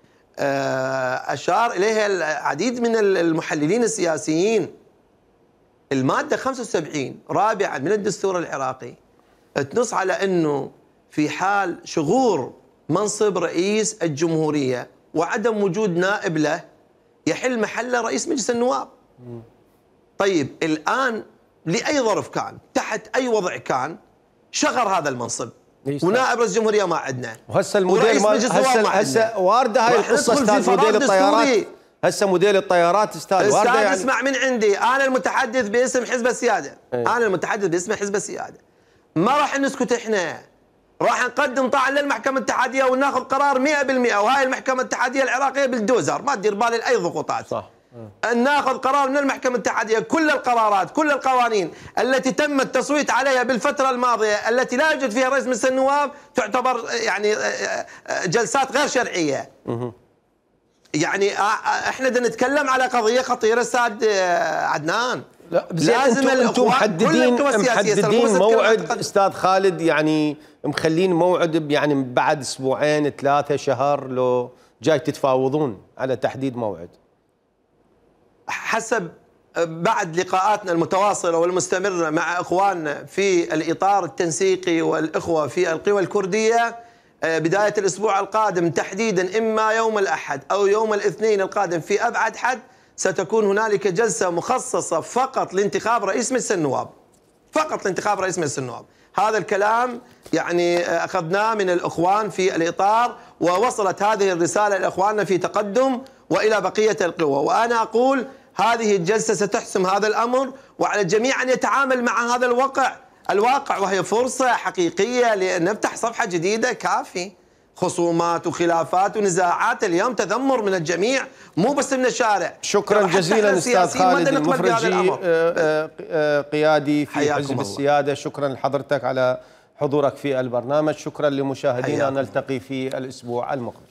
أشار إليها العديد من المحللين السياسيين. المادة 75 رابعا من الدستور العراقي تنص على أنه في حال شغور منصب رئيس الجمهورية وعدم وجود نائب له يحل محله رئيس مجلس النواب. طيب الآن لأي ظرف كان تحت أي وضع كان شغر هذا المنصب ونائب رئيس الجمهورية ما عندنا، وهسه الموديل هسه واردة هاي القصة استاذ موديل الطيارات. هسه موديل الطيارات استاذ واردة يعني. اسمع من عندي، أنا المتحدث باسم حزب السيادة. أنا المتحدث باسم حزب السيادة. ما راح نسكت احنا، راح نقدم طعن للمحكمة الاتحادية وناخذ قرار 100%. وهاي المحكمة الاتحادية العراقية بالدوزر ما تدير بالي لأي ضغوطات. صح. أن ناخذ قرار من المحكمة الاتحادية. كل القرارات كل القوانين التي تم التصويت عليها بالفترة الماضية التي لا يوجد فيها رئيس مجلس النواب تعتبر يعني جلسات غير شرعية. يعني احنا بدنا نتكلم على قضية خطيرة استاذ عدنان. لا لازم انتم محددين موعد استاذ خالد، يعني مخلين موعد يعني بعد اسبوعين 3 شهر لو جاي تتفاوضون على تحديد موعد؟ حسب بعد لقاءاتنا المتواصلة والمستمرة مع اخواننا في الاطار التنسيقي والاخوة في القوى الكردية، بداية الاسبوع القادم تحديدا اما يوم الاحد او يوم الاثنين القادم في ابعد حد ستكون هنالك جلسة مخصصة فقط لانتخاب رئيس مجلس النواب، فقط لانتخاب رئيس مجلس النواب. هذا الكلام يعني أخذناه من الإخوان في الإطار، ووصلت هذه الرسالة لإخواننا في تقدم وإلى بقية القوى. وأنا أقول هذه الجلسة ستحسم هذا الأمر، وعلى الجميع أن يتعامل مع هذا الواقع وهي فرصة حقيقية لنفتح صفحة جديدة. كافي خصومات وخلافات ونزاعات، اليوم تذمر من الجميع مو بس من الشارع. شكرا جزيلا استاذ خالد المفرجي قيادي في حزب السيادة. شكرا لحضرتك على حضورك في البرنامج. شكرا لمشاهدينا، نلتقي في الأسبوع المقبل.